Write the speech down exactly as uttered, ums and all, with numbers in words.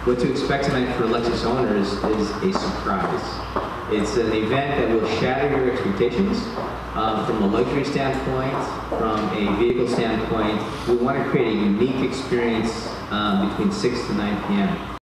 what to expect tonight for Lexus owners is a surprise. It's an event that will shatter your expectations um, from a luxury standpoint, from a vehicle standpoint. We want to create a unique experience um, between six to nine p m